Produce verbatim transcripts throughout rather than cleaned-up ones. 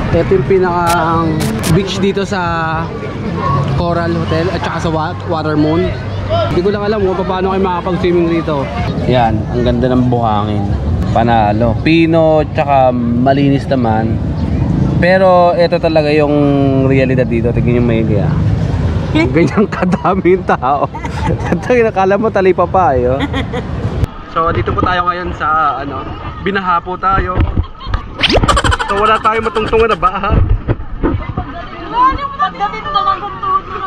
Ito yung pinakang beach dito sa Coral Hotel at saka sa Watermoon. Hindi ko lang alam kung paano kayo makakapag-swimming dito. Yan, ang ganda ng buhangin. Panalo. Pino, tsaka malinis naman. Pero ito talaga yung realidad dito. Tignan yung maigi ah. Ganyan kadaming tao. Nakala mo talipa pa eh. Oh. So dito po tayo ngayon sa ano, binaha po tayo. So wala tayo matungtungan na baha. Wala yung pagdating na lang kung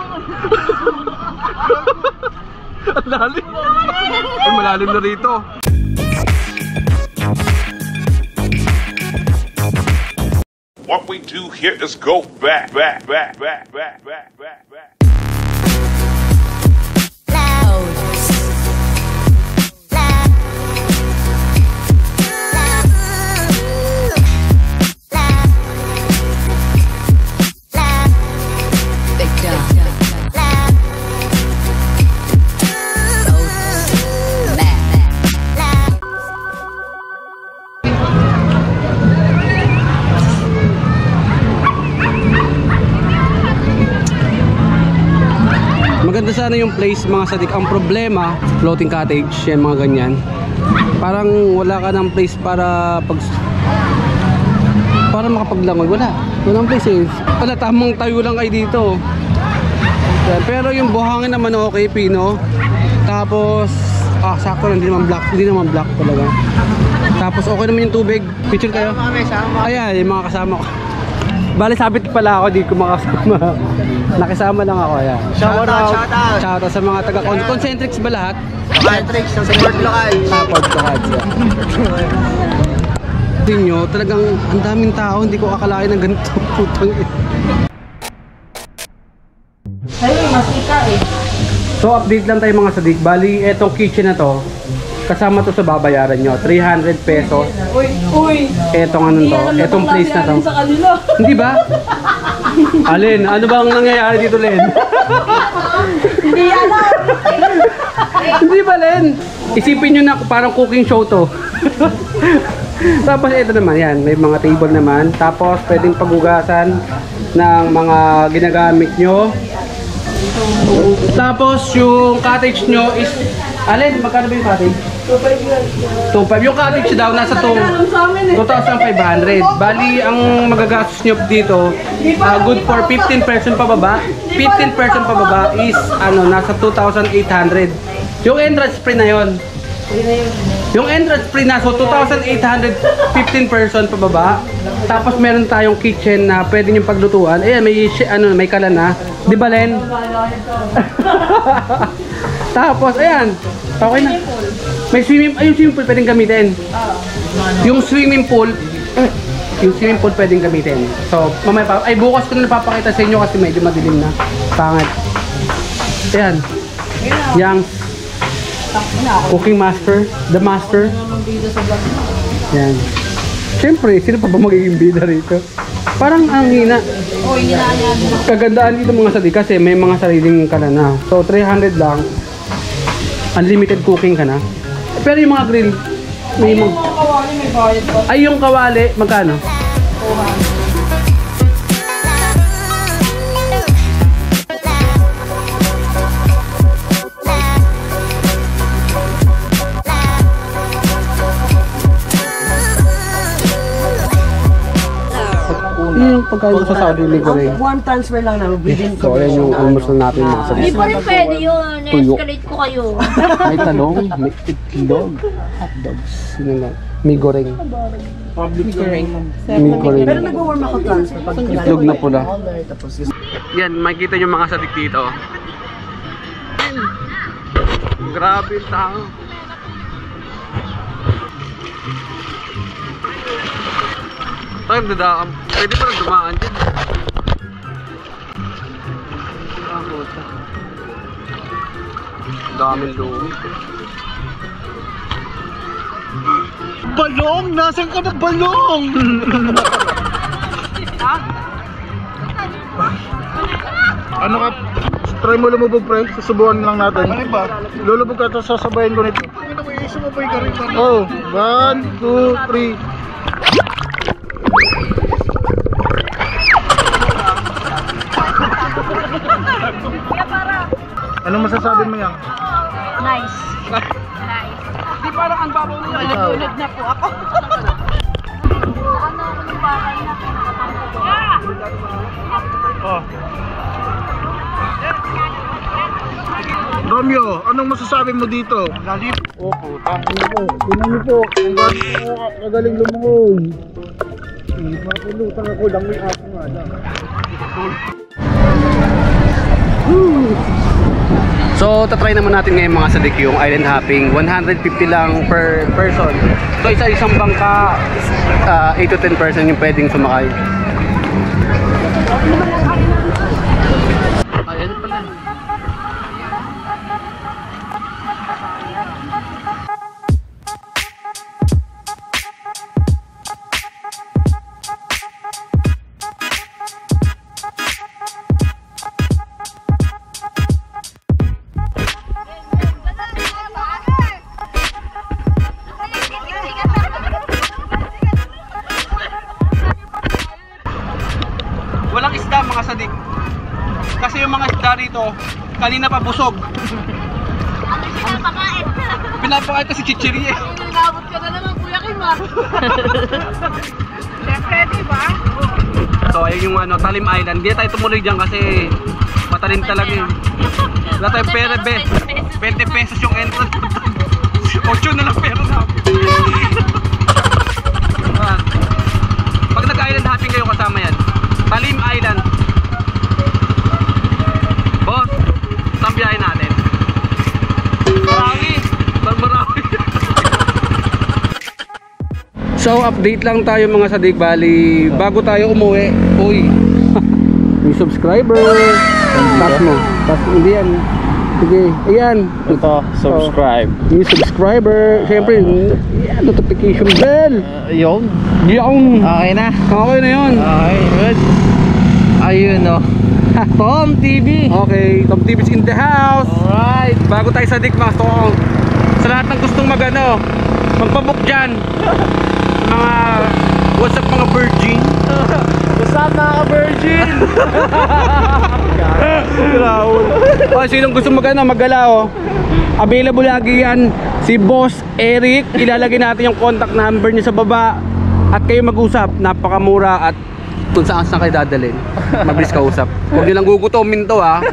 Ang lalim. Ay, malalim na rito. What we do here is go back, back, back, back, back, back, back, back. Maganda sana yung place mga sadik. Ang problema, floating cottage, yan mga ganyan. Parang wala ka ng place para pag para makapaglangoy. Wala. Walang place eh. Wala, tamang tayo lang kayo dito. Yan. Pero yung buhangin naman okay, Pino. Tapos, ah, sakto lang. Hindi naman black. Hindi naman black talaga. Tapos okay naman yung tubig. Picture kayo? Ayan, yung mga kasama ko. Bale, sabit pala ako, di ko makasama. Nakisama lang ako, ayan. Shout out, shout out. Shout out sa mga taga-Concentrix ba lahat? Concentrix, sa support lokal. Support lokal, yeah. Tingnan nyo, talagang ang daming tao, hindi ko akalain ng ganito. Putang eh. Ayun, masika eh. So, update lang tayo mga sadik. Bali, etong kitchen na to, kasama to sa babayaran nyo, three hundred pesos. Uy, uy. Etong ano to, etong place na to. Sa kanila. Hindi ba? Alin, ano bang nangyayari dito, Len? Hindi alam. Hindi ba, Len? Isipin nyo na parang cooking show to. Tapos ito naman, yan, may mga table naman. Tapos pwedeng pagugasan ng mga ginagamit nyo. Tapos yung cottage nyo is, alin, magkano ba yung cottage? two five. Yung cottage daw nasa two thousand five hundred. Bali, ang magagastos nyo dito, uh, good for fifteen person pababa. fifteen person pababa is ano, nasa two thousand eight hundred. Yung entrance free na yon. Yung entrance free na, so two thousand eight hundred, fifteen person pababa. Tapos meron tayong kitchen na pwede nyo paglutuan. Ayan, may, ano, may kalan na. Di ba, Len? Tapos, ayan. Okay na. May swimming, ay yung swimming pool pwedeng gamitin. Yung swimming pool, yung swimming pool pwedeng gamitin. So, mamaya pa, ay bukas ko na napapakita sa inyo kasi medyo madilim na. Pangit. Ayan. Yang cooking master, the master. Ayan. Siyempre, sino pa ba magiging bida rito? Parang ang hina. Oh, hinaan yan. Kagandaan dito mga sadik kasi may mga sariling ka na. So, three hundred lang. Unlimited cooking ka na. Pero yung mga grill, may yung mga kawali may bayad pa. ay yung kawali, magkano? Yung pagkain sa Saudi Libre. Warm transfer lang namin. Within So, ayan yung almost na natin mga sadik. Hindi pa rin pwede yun. Na-escalate ko kayo. May talong, may itlog, hotdogs, yun na. May goreng. Public goreng. May goreng. Pero nag-warm ako transfer. Pag Itlog na pula. tapos Yan, makikita nyo mga sadik dito. Grabe yung tao. Tayo, dadaan. Pwede pa rin dumaan dyan. Ah, puta. Daming lumit. Balong! Nasaan ka na balong? Ha? Ano ka? Try mo lumubog, friend. Susubukan lang natin. Ano ba? Lulubog ka, tapos sasabayin ko nito. Ano mo, sumabay ka rin ba? Oh, one, two, three. Nalulunod na po ako. Ano ako ng bakal na Oh. Romeo, anong masasabi mo dito? Lalim. Oh, putang ina po. Tingnan niyo po. Ang galing mo, magaling lumangoy. Mapulutan ako lang may aso nga lang. So, tatry naman natin ngayon mga sadik yung island hopping. one hundred fifty lang per person. So, isa-isang bangka, uh, eight to ten person yung pwedeng sumakay. Ayan pala. Walang isda mga sadik. Kasi yung mga isda rito, kanina pa busog. Ano pinapakain? Pinapakain kasi chichiri eh. Nagabot ka na naman Kuya Kim ah. Siyempre, diba? So ayun yung ano, Talim Island. Hindi tayo tumuloy dyan kasi matalim talaga eh. Wala tayong pera be. twenty pesos yung entrance. eight na lang pera namin. Ah. Pag nag-island hopping kayo kasama yan. Talim Island. Boss, saan biyahe natin? Marami. Marami. So update lang tayo mga sadik. Bali, bago tayo umuwi, uy, may subscriber. Tap mo. Tap, hindi yan. Sige, ayan. Ito, subscribe. May subscriber. Siyempre, yan, notification bell. Uh, yun. Yung. Okay na. Okay na yun. Okay, good. Ayun o. Tom T V. Okay, Tom T V's in the house. Alright. Bago tayo sa dik mga to, sa lahat ng gustong magano, magpabook dyan. Mga, what's up mga virgin? What's up mga virgin? O, sinong gusto magano, magala oh. Available lagi yan. Si Boss Eric, ilalagay natin yung contact number niya sa baba. At kayo mag-usap, napakamura at kung saan saan kayo dadalhin. Mabilis kausap. Huwag nyo lang gugutomin to ha.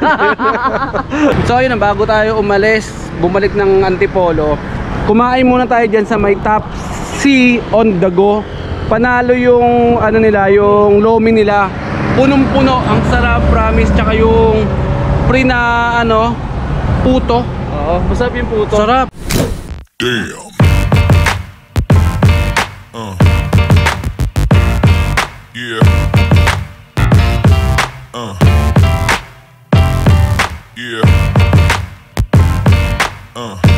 So ayun, bago tayo umalis, bumalik ng Antipolo, kumain muna tayo dyan sa may Top C on the go. Panalo yung ano nila, yung lomi nila. Punong-puno, ang sarap, promise. Tsaka yung pre na ano, puto. Oo, masarap yung puto. Sarap. Damn. Uh. Yeah. Uh. Yeah. Uh.